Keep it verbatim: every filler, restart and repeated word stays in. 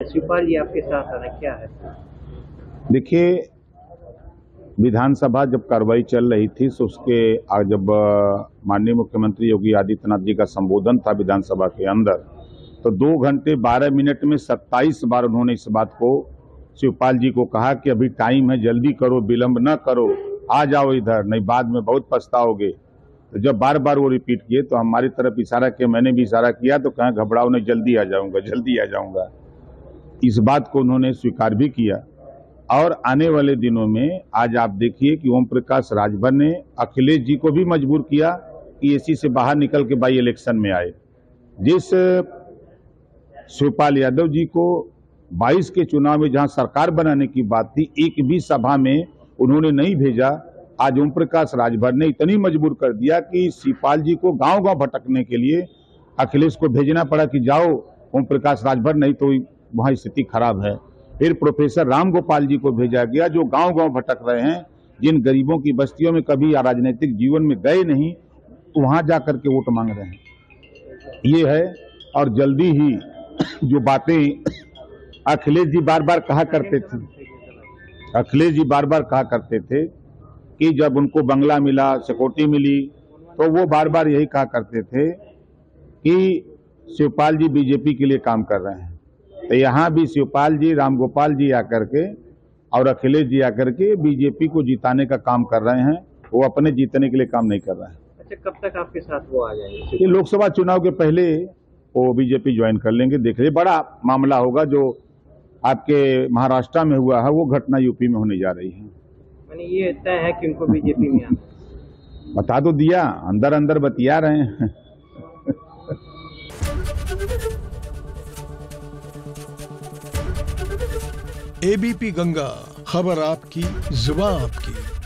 शिवपाल जी आपके साथ आना क्या है? देखिए, विधानसभा जब कार्रवाई चल रही थी तो उसके आज जब माननीय मुख्यमंत्री योगी आदित्यनाथ जी का संबोधन था विधानसभा के अंदर, तो दो घंटे बारह मिनट में सत्ताईस बार उन्होंने इस बात को शिवपाल जी को कहा कि अभी टाइम है, जल्दी करो, विलंब न करो, आ जाओ इधर, नहीं बाद में बहुत पछताओगे। तो जब बार बार वो रिपीट किए तो हमारी तरफ इशारा किया, मैंने भी इशारा किया, तो कहें घबराओ नहीं, जल्दी आ जाऊंगा, जल्दी आ जाऊंगा। इस बात को उन्होंने स्वीकार भी किया। और आने वाले दिनों में आज आप देखिए कि ओम प्रकाश राजभर ने अखिलेश जी को भी मजबूर किया कि एसी से बाहर निकल के बाई इलेक्शन में आए। जिस शिवपाल यादव जी को बाईस के चुनाव में जहां सरकार बनाने की बात थी, एक भी सभा में उन्होंने नहीं भेजा। आज ओम प्रकाश राजभर ने इतनी मजबूर कर दिया कि शिवपाल जी को गांव गांव भटकने के लिए अखिलेश को भेजना पड़ा कि जाओ ओम प्रकाश राजभर, नहीं तो वहां स्थिति खराब है। फिर प्रोफेसर राम गोपाल जी को भेजा गया जो गांव गांव भटक रहे हैं, जिन गरीबों की बस्तियों में कभी राजनीतिक जीवन में गए नहीं, तो वहां जाकर के वोट मांग रहे हैं। ये है। और जल्दी ही जो बातें अखिलेश जी बार बार कहा करते थे अखिलेश जी बार बार कहा करते थे कि जब उनको बंगला मिला, सिक्योरिटी मिली, तो वो बार बार यही कहा करते थे कि शिवपाल जी बीजेपी के लिए काम कर रहे हैं। तो यहाँ भी शिवपाल जी, राम गोपाल जी आकर के और अखिलेश जी आकर के बीजेपी को जिताने का काम कर रहे हैं, वो अपने जीतने के लिए काम नहीं कर रहे हैं। अच्छा, कब तक आपके साथ वो आ जाएंगे? ये लोकसभा चुनाव के पहले वो बीजेपी ज्वाइन कर लेंगे। देख रहे, बड़ा मामला होगा जो आपके महाराष्ट्र में हुआ है, वो घटना यूपी में होने जा रही है। यानी ये तय है कि उनको बीजेपी में आना है? बता तो दिया, अंदर अंदर बतिया रहे हैं। एबीपी गंगा, खबर आपकी, जुबान आपकी।